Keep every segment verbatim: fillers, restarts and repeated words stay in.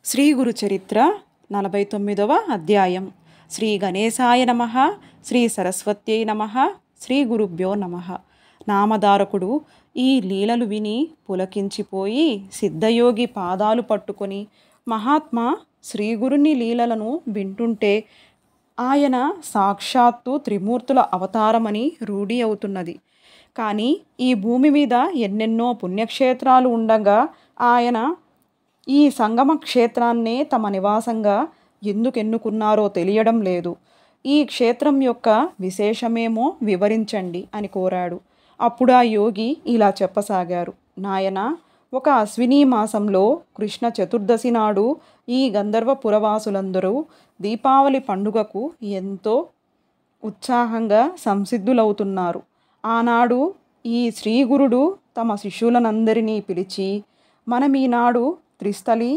శ్రీ గురు చరిత్ర నలభై తొమ్మిదవ అధ్యాయం. శ్రీ గణేశాయ నమః. శ్రీ సరస్వత్యై నమః. శ్రీ గురుభ్యో నమః. నామధారకుడు ఈ లీలలు విని పులకించిపోయి సిద్ధయోగి పాదాలు పట్టుకొని, మహాత్మా శ్రీగురుని లీలలను వింటుంటే ఆయన సాక్షాత్తు త్రిమూర్తుల అవతారమని రూఢి అవుతున్నది. కానీ ఈ భూమి మీద ఎన్నెన్నో పుణ్యక్షేత్రాలు ఉండగా ఆయన ఈ సంగమ క్షేత్రాన్నే తమ నివాసంగా ఎందుకు ఎన్నుకున్నారో తెలియడం లేదు. ఈ క్షేత్రం యొక్క విశేషమేమో వివరించండి అని కోరాడు. అప్పుడు ఆ యోగి ఇలా చెప్పసాగారు. నాయన, ఒక అశ్విని మాసంలో కృష్ణ చతుర్దశి నాడు ఈ గంధర్వ పురవాసులందరూ దీపావళి పండుగకు ఎంతో ఉత్సాహంగా సంసిద్ధులవుతున్నారు. ఆనాడు ఈ శ్రీగురుడు తమ శిష్యులనందరినీ పిలిచి, మనం ఈనాడు త్రిస్థలి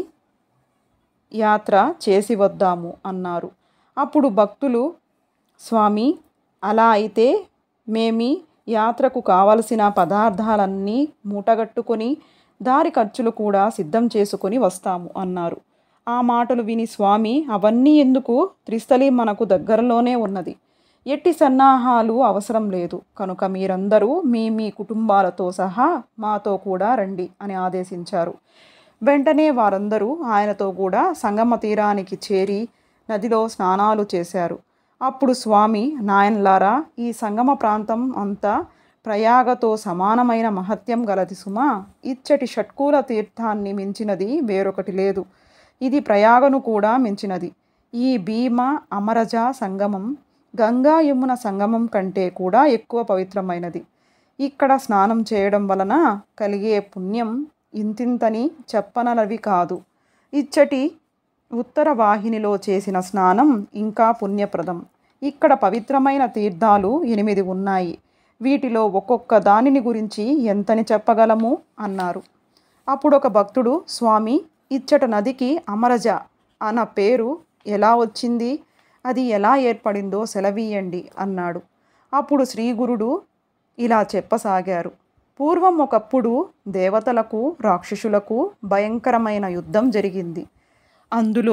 యాత్ర చేసి వద్దాము అన్నారు. అప్పుడు భక్తులు, స్వామి, అలా అయితే మేమీ యాత్రకు కావలసిన పదార్థాలన్నీ మూటగట్టుకొని దారి ఖర్చులు కూడా సిద్ధం చేసుకొని వస్తాము అన్నారు. ఆ మాటలు విని స్వామి, అవన్నీ ఎందుకు? త్రిస్థలి మనకు దగ్గరలోనే ఉన్నది. ఎట్టి సన్నాహాలు అవసరం లేదు. కనుక మీరందరూ మీ మీ కుటుంబాలతో సహా మాతో కూడా రండి అని ఆదేశించారు. వెంటనే వారందరూ ఆయనతో కూడా సంగమ తీరానికి చేరి నదిలో స్నానాలు చేశారు. అప్పుడు స్వామి, నాయనలారా, ఈ సంగమ ప్రాంతం అంతా ప్రయాగతో సమానమైన మహత్యం గలది సుమా. ఇచ్చటి షట్కూల తీర్థాన్ని మించినది వేరొకటి లేదు. ఇది ప్రయాగను కూడా మించినది. ఈ భీమ అమరజ సంగమం గంగా యమున సంగమం కంటే కూడా ఎక్కువ పవిత్రమైనది. ఇక్కడ స్నానం చేయడం వలన కలిగే పుణ్యం ఇంతింతని చెప్పనలవి కాదు. ఇచ్చటి ఉత్తర వాహినిలో చేసిన స్నానం ఇంకా పుణ్యప్రదం. ఇక్కడ పవిత్రమైన తీర్థాలు ఎనిమిది ఉన్నాయి. వీటిలో ఒక్కొక్క దానిని గురించి ఎంతని చెప్పగలము అన్నారు. అప్పుడు ఒక భక్తుడు, స్వామి, ఇచ్చట నదికి అమరజ అన్న పేరు ఎలా వచ్చింది? అది ఎలా ఏర్పడిందో సెలవీయండి అన్నాడు. అప్పుడు శ్రీగురుడు ఇలా చెప్పసాగారు. పూర్వం ఒకప్పుడు దేవతలకు రాక్షసులకు భయంకరమైన యుద్ధం జరిగింది. అందులో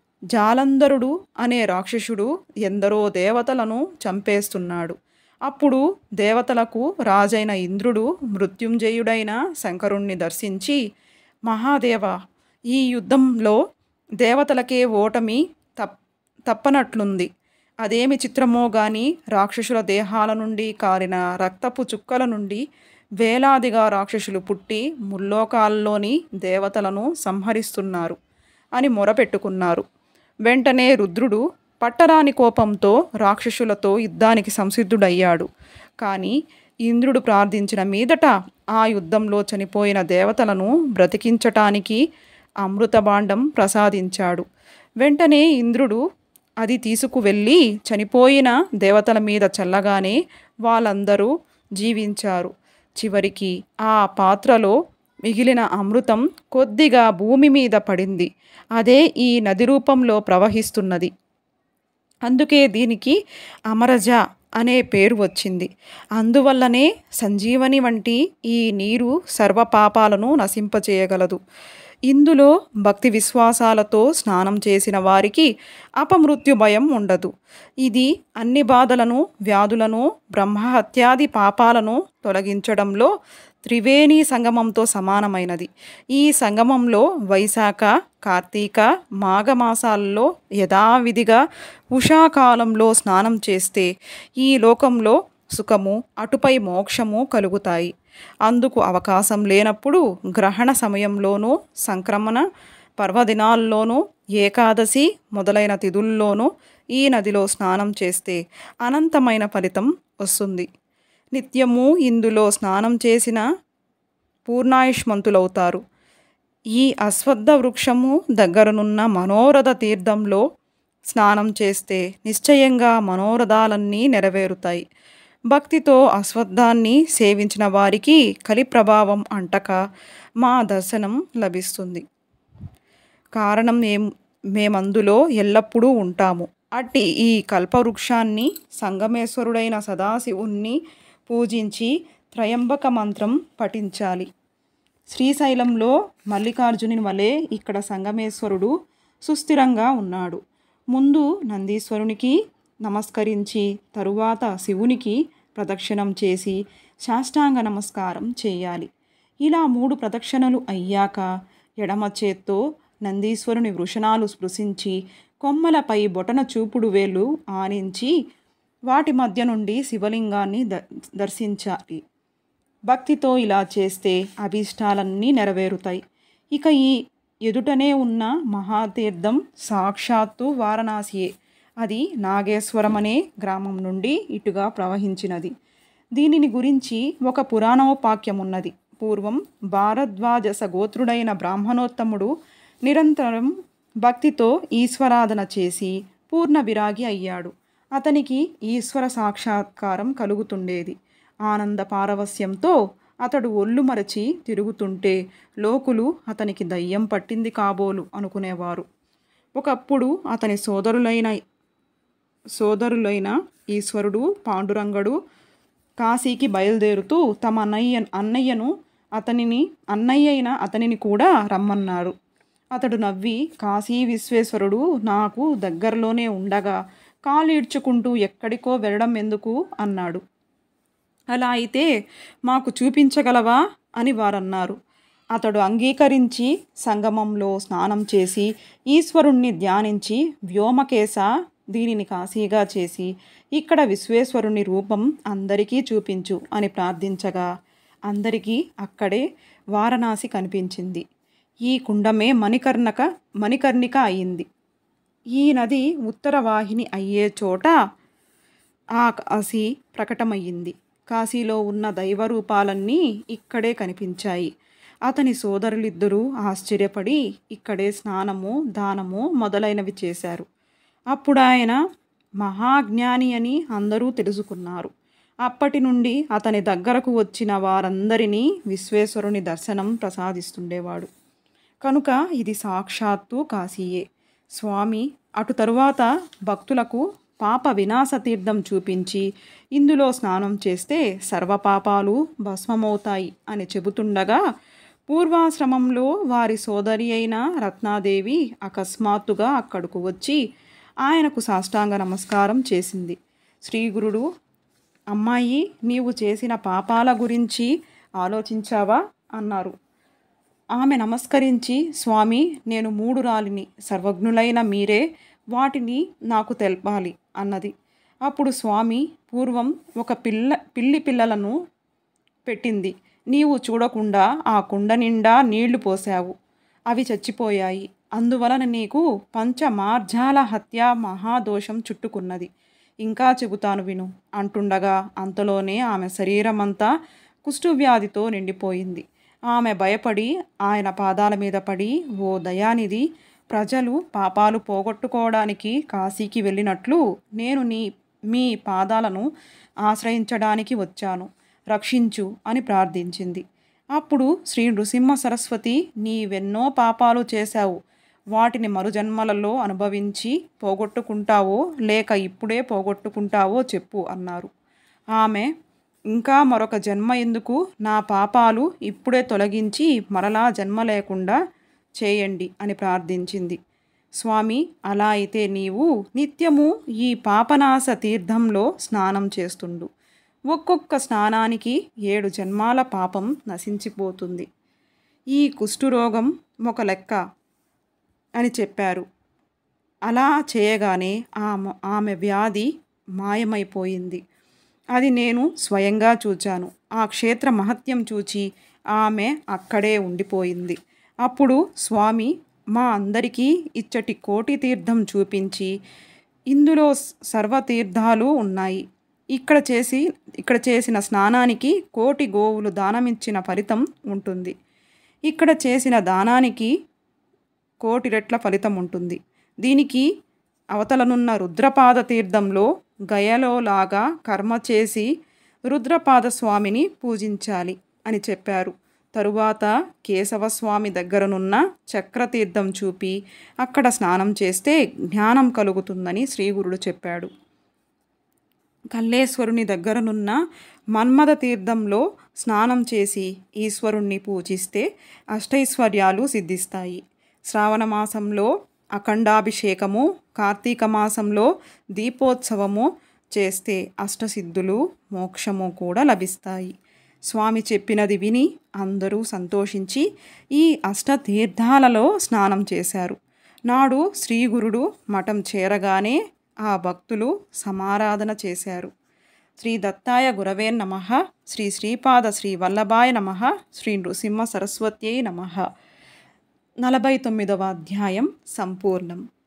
జాలంధరుడు అనే రాక్షసుడు ఎందరో దేవతలను చంపేస్తున్నాడు. అప్పుడు దేవతలకు రాజైన ఇంద్రుడు మృత్యుంజయుడైన శంకరుణ్ణి దర్శించి, మహాదేవ, ఈ యుద్ధంలో దేవతలకే ఓటమి తప్ తప్పనట్లుంది. అదేమి చిత్రమో గాని రాక్షసుల దేహాల నుండి కారిన రక్తపు చుక్కల నుండి వేలాదిగా రాక్షసులు పుట్టి ముల్లోకాల్లోని దేవతలను సంహరిస్తున్నారు అని మొరపెట్టుకున్నారు. వెంటనే రుద్రుడు పట్టరాని కోపంతో రాక్షసులతో యుద్ధానికి సంసిద్ధుడయ్యాడు. కానీ ఇంద్రుడు ప్రార్థించిన మీదట ఆ యుద్ధంలో చనిపోయిన దేవతలను బ్రతికించటానికి అమృతభాండం ప్రసాదించాడు. వెంటనే ఇంద్రుడు అది తీసుకువెళ్ళి చనిపోయిన దేవతల మీద చల్లగానే వాళ్ళందరూ జీవించారు. చివరికి ఆ పాత్రలో మిగిలిన అమృతం కొద్దిగా భూమి మీద పడింది. అదే ఈ నది రూపంలో ప్రవహిస్తున్నది. అందుకే దీనికి అమరజ అనే పేరు వచ్చింది. అందువల్లనే సంజీవని వంటి ఈ నీరు సర్వ పాపాలను నశింపచేయగలదు. ఇందులో భక్తి విశ్వాసాలతో స్నానం చేసిన వారికి అపమృత్యు భయం ఉండదు. ఇది అన్ని బాధలను, వ్యాధులను, బ్రహ్మహత్యాది పాపాలను తొలగించడంలో త్రివేణి సంగమంతో సమానమైనది. ఈ సంగమంలో వైశాఖ, కార్తీక, మాఘమాసాల్లో యథావిధిగా ఉషాకాలంలో స్నానం చేస్తే ఈ లోకంలో సుఖము, అటుపై మోక్షము కలుగుతాయి. అందుకు అవకాశం లేనప్పుడు గ్రహణ సమయంలోనూ, సంక్రమణ పర్వదినాల్లోనూ, ఏకాదశి మొదలైన తిథుల్లోనూ ఈ నదిలో స్నానం చేస్తే అనంతమైన ఫలితం వస్తుంది. నిత్యము ఇందులో స్నానం చేసిన పూర్ణాయుష్మంతులవుతారు. ఈ అశ్వత్థ వృక్షము దగ్గరనున్న మనోరథ తీర్థంలో స్నానం చేస్తే నిశ్చయంగా మనోరథాలన్నీ నెరవేరుతాయి. భక్తితో అశ్వత్థాన్ని సేవించిన వారికి కలి ప్రభావం అంటక మా దర్శనం లభిస్తుంది. కారణం ఏం మేమందులో ఎల్లప్పుడూ ఉంటాము. అట్టి ఈ కల్పవృక్షాన్ని సంగమేశ్వరుడైన సదాశివుణ్ణి పూజించి త్రయంబక మంత్రం పఠించాలి. శ్రీశైలంలో మల్లికార్జుని వలె ఇక్కడ సంగమేశ్వరుడు సుస్థిరంగా ఉన్నాడు. ముందు నందీశ్వరునికి నమస్కరించి తరువాత శివునికి ప్రదక్షిణం చేసి సాష్టాంగ నమస్కారం చేయాలి. ఇలా మూడు ప్రదక్షిణలు అయ్యాక ఎడమ చేత్తో నందీశ్వరుని వృషణాలు స్పృశించి కొమ్మలపై బొటన చూపుడు వేలు ఆనించి వాటి మధ్య నుండి శివలింగాన్ని ద దర్శించాలి. భక్తితో ఇలా చేస్తే అభీష్టాలన్నీ నెరవేరుతాయి. ఇక ఈ ఎదుటనే ఉన్న మహాతీర్థం సాక్షాత్తు వారణాసియే. అది నాగేశ్వరం అనే గ్రామం నుండి ఇటుగా ప్రవహించినది. దీనిని గురించి ఒక పురాణోపాక్యం ఉన్నది. పూర్వం భారద్వాజ గోత్రుడైన బ్రాహ్మణోత్తముడు నిరంతరం భక్తితో ఈశ్వరాధన చేసి పూర్ణ విరాగి అయ్యాడు. అతనికి ఈశ్వర సాక్షాత్కారం కలుగుతుండేది. ఆనంద పారవస్యంతో అతడు ఒళ్ళు మరచి తిరుగుతుంటే లోకులు అతనికి దయ్యం పట్టింది కాబోలు అనుకునేవారు. ఒకప్పుడు అతని సోదరులైన సోదరులైన ఈశ్వరుడు, పాండురంగడు కాశీకి బయలుదేరుతూ తమ అన్నయ్య అన్నయ్యను అతనిని అన్నయ్య అయిన అతనిని కూడా రమ్మన్నారు. అతడు నవ్వి, కాశీ విశ్వేశ్వరుడు నాకు దగ్గరలోనే ఉండగా కాలు ఈడ్చుకుంటూ ఎక్కడికో వెళ్ళడం ఎందుకు అన్నాడు. అలా అయితే మాకు చూపించగలవా అని వారన్నారు. అతడు అంగీకరించి సంగమంలో స్నానం చేసి ఈశ్వరుణ్ణి ధ్యానించి వ్యోమకేశ దీనిని కాశీగా చేసి ఇక్కడ విశ్వేశ్వరుని రూపం అందరికీ చూపించు అని ప్రార్థించగా అందరికీ అక్కడే వారణాసి కనిపించింది. ఈ కుండమే మణికర్ణక మణికర్ణిక అయింది. ఈ నది ఉత్తర వాహిని అయ్యే చోట ఆ కాశీ ప్రకటమయ్యింది. కాశీలో ఉన్న దైవరూపాలన్నీ ఇక్కడే కనిపించాయి. అతని సోదరులిద్దరూ ఆశ్చర్యపడి ఇక్కడే స్నానము, దానము మొదలైనవి చేశారు. అప్పుడు ఆయన మహాజ్ఞాని అని అందరూ తెలుసుకున్నారు. అప్పటి నుండి అతని దగ్గరకు వచ్చిన వారందరినీ విశ్వేశ్వరుని దర్శనం ప్రసాదిస్తుండేవాడు. కనుక ఇది సాక్షాత్తు కాశీయే. స్వామి అటు తరువాత భక్తులకు పాప వినాశ తీర్థం చూపించి ఇందులో స్నానం చేస్తే సర్వపాపాలు భస్మమవుతాయి అని చెబుతుండగా పూర్వాశ్రమంలో వారి సోదరి అయిన రత్నాదేవి అకస్మాత్తుగా అక్కడకు వచ్చి ఆయనకు సాష్టాంగ నమస్కారం చేసింది. శ్రీగురుడు, అమ్మాయి, నీవు చేసిన పాపాల గురించి ఆలోచించావా అన్నారు. ఆమె నమస్కరించి, స్వామి, నేను మూడు రాలిని, సర్వజ్ఞులైన మీరే వాటిని నాకు తెలపాలి అన్నది. అప్పుడు స్వామి, పూర్వం ఒక పిల్ల పిల్లి పిల్లలను పెట్టింది. నీవు చూడకుండా ఆ కుండ నిండా నీళ్లు పోసావు. అవి చచ్చిపోయాయి. అందువలన నీకు పంచమార్జాల హత్య మహాదోషం చుట్టుకున్నది. ఇంకా చెబుతాను విను అంటుండగా అంతలోనే ఆమె శరీరమంతా కుష్ఠవ్యాధితో నిండిపోయింది. ఆమె భయపడి ఆయన పాదాల మీద పడి, ఓ దయానిధి, ప్రజలు పాపాలు పోగొట్టుకోవడానికి కాశీకి వెళ్ళినట్లు నేను నీ మీ పాదాలను ఆశ్రయించడానికి వచ్చాను, రక్షించు అని ప్రార్థించింది. అప్పుడు శ్రీ నృసింహ సరస్వతి, నీవెన్నో పాపాలు చేశావు, వాటిని మరుజన్మలలో అనుభవించి పోగొట్టుకుంటావో లేక ఇప్పుడే పోగొట్టుకుంటావో చెప్పు అన్నారు. ఆమె, ఇంకా మరొక జన్మ ఎందుకు, నా పాపాలు ఇప్పుడే తొలగించి మరలా జన్మ లేకుండా చేయండి అని ప్రార్థించింది. స్వామి, అలా అయితే నీవు నిత్యము ఈ పాపనాశ తీర్థంలో స్నానం చేస్తుండు. ఒక్కొక్క స్నానానికి ఏడు జన్మాల పాపం నశించిపోతుంది. ఈ కుష్ఠురోగం ఒక లెక్క అని చెప్పారు. అలా చేయగానే ఆమె ఆమె వ్యాధి మాయమైపోయింది. అది నేను స్వయంగా చూచాను. ఆ క్షేత్ర మహత్యం చూచి ఆమె అక్కడే ఉండిపోయింది. అప్పుడు స్వామి మా అందరికీ ఇచ్చటి కోటి తీర్థం చూపించి, ఇందులో సర్వతీర్థాలు ఉన్నాయి. ఇక్కడ చేసి ఇక్కడ చేసిన స్నానానికి కోటి గోవులు దానమిచ్చిన ఫలితం ఉంటుంది. ఇక్కడ చేసిన దానానికి కోటి రెట్ల ఫలితం ఉంటుంది. దీనికి అవతలనున్న రుద్రపాద తీర్థంలో గయలో లాగా కర్మ చేసి రుద్రపాద స్వామిని పూజించాలి అని చెప్పారు. తరువాత కేశవస్వామి దగ్గరనున్న చక్రతీర్థం చూపి అక్కడ స్నానం చేస్తే జ్ఞానం కలుగుతుందని శ్రీగురుడు చెప్పాడు. కల్లేశ్వరుని దగ్గరనున్న మన్మథ తీర్థంలో స్నానం చేసి ఈశ్వరుణ్ణి పూజిస్తే అష్టైశ్వర్యాలు సిద్ధిస్తాయి. శ్రావణ మాసంలో అఖండాభిషేకము, కార్తీక మాసంలో దీపోత్సవము చేస్తే అష్టసిద్ధులు, మోక్షము కూడా లభిస్తాయి. స్వామి చెప్పినది విని అందరూ సంతోషించి ఈ అష్టతీర్థాలలో స్నానం చేశారు. నాడు శ్రీగురుడు మఠం చేరగానే ఆ భక్తులు సమారాధన చేశారు. శ్రీ దత్తాయ గురవే నమః. శ్రీ శ్రీపాద శ్రీ వల్లభాయ నమః. శ్రీ నృసింహ సరస్వత్యై నమః. నలభై తొమ్మిదవ అధ్యాయం సంపూర్ణం.